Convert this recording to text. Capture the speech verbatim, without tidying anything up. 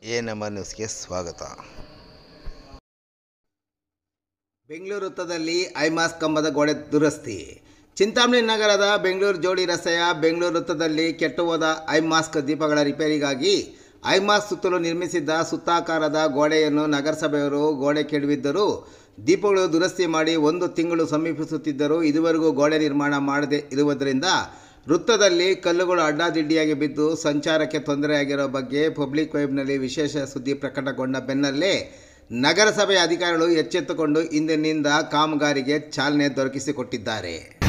A ನಮ್ಮ ನ್ಯೂಸ್ಗೆ ಸ್ವಾಗತ. ಬೆಂಗಳೂರು ವೃತ್ತದಲ್ಲಿ ಐಮಾಸ್ ಕಂಬದ ಗೋಡೆ ದುರಸ್ತಿ. ಚಿಂತಾಮಣಿ ನಗರದ ಬೆಂಗಳೂರು ಜೋಡಿ ರಸ್ತೆಯ ಬೆಂಗಳೂರು ವೃತ್ತದಲ್ಲಿ ಕೆಟ್ಟು ಹೋದ ಐಮಾಸ್ಕ್ ದೀಪಗಳ ರಿಪೇರಿಗಾಗಿ ಐಮಾಸ್ಕ್ ಸುತ್ತಲೂ ನಿರ್ಮಿಸಿದ್ದ ಸುತ್ತಾಕಾರದ ಗೋಡೆಯನ್ನು ನಗರಸಭೆಯವರು ಗೋಡೆ ಕೆಡವಿದ್ದರು. ದೀಪಗಳು ದುರಸ್ತಿ ಮಾಡಿ ಒಂದು ತಿಂಗಳು ಸಮೀಪಿಸುತ್ತಿದ್ದರೂ ಇದುವರೆಗೂ ಗೋಡೆ ನಿರ್ಮಾಣ ಮಾಡದೇ ಇರುವುದರಿಂದ ವೃತ್ತದಲ್ಲಿ ಕಲ್ಲುಗಳು ಅಡ್ಡಾದಿಡ್ಡಿಯಾಗಿ ಬಿದ್ದು ಸಂಚಾರಕ್ಕೆ ತೊಂದರೆಯಾಗಿರೋ ಬಗ್ಗೆ ಪಬ್ಲಿಕ್ ವೆಬ್ನಲ್ಲಿ ವಿಶೇಷ ಸುದ್ದಿ ಪ್ರಕಟಗೊಂಡ ಬೆನ್ನಲ್ಲೇ ನಗರಸಭೆಯ ಅಧಿಕಾರಿಗಳು ಎಚ್ಚೆತ್ತುಕೊಂಡು ಇಂದಿನಿಂದ ಕಾಮಗಾರಿಗೆ ಚಾಲನೆ ದೊರಕಿಸಿಕೊಟ್ಟಿದ್ದಾರೆ.